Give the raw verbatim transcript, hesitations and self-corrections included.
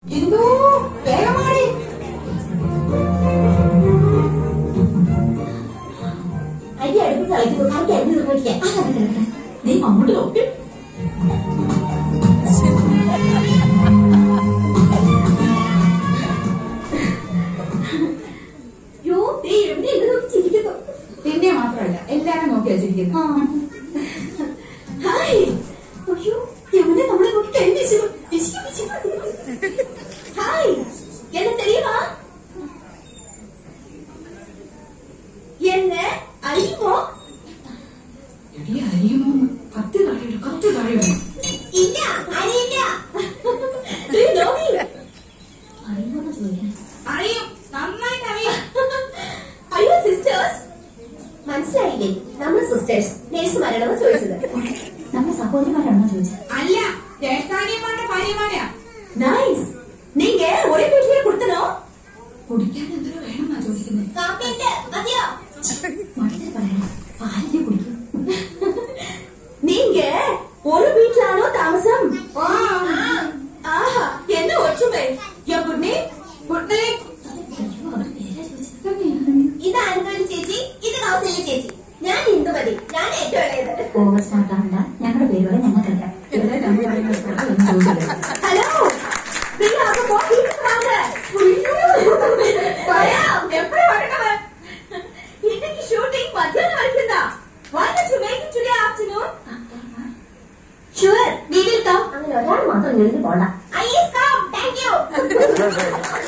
എന്തോ വേഗമാടി. അരി അടുപ്പ് കളിക്കുന്നു. കറിക്ക് അരി നിർമ്മിക്കാൻ നീ മമ്മൂട്ടി നോക്കി. നിന്നെ മാത്രമല്ല എല്ലാരും നോക്കി വെച്ചിരിക്കുന്നു. നമ്മളെ നോക്കി കഴിഞ്ഞു. ഹായ്, என்ன தெரியுமா? என்ன അറിയുമോ? എടി അറിയുമോ? കത്തി താഴെയുണ്ട്, കത്തി താഴെയുണ്ട്. ഇല്ല, അറിയില്ല. അറിയുമോന്ന് ചോദിക്കാൻ അറിയും, നന്നായിട്ട് അറിയാം. അയ്യോ സിസ്റ്റേഴ്സ്, മനസ്സിലായില്ലേ? നമ്മൾ സിസ്റ്റേഴ്സ് നേഴ്സുമാരാണെന്ന് ചോദിച്ചത്. നമ്മൾ സഹോദരിമാരാണെന്ന് ചോദിച്ചത്. അല്ല, ജ്യേഷ്ഠാനിയന്മാരുടെ ഭാര്യമാരെയാ. നൈസ്. നീങ്ക ഒരേ വീട്ടിലെ കൊടുത്തനോ? കുടിക്കാൻ എന്തൊരു വേണമെന്നാ ചോദിക്കുന്നത്. മടുത്തിട്ട് പറയണം, പാലിനെ കുടിക്കും. നീങ്ക ഒരു വീട്ടിലാണോ താമസം? ആഹാ, എന്നെ ഒച്ചുമേ. Good night. Good night. ഇത് ആനന്ദവല്ലി ചേച്ചി, ഇത് കൗസല്യ ചേച്ചി. ഞാൻ ഇന്ദുമതി, ഞാൻ ഏറ്റവും ഇളയത്. ഓവർ സ്റ്റാർട്ട് ആവണ്ട, ഞങ്ങളുടെ പേരുകളെ ഞങ്ങൾക്കറിയാം. ഹലോ, എപ്പോഴും വരേണ്ടത്. இன்னைக்கு ஷூட்டிங் மத்தியானம் வரைக்கும் தான். Why don't you make it today afternoon? Sure, we will come. അങ്ങനെ ഒരാൾ മാത്രം എഴുതി പോണ്ട. I is come. Thank you.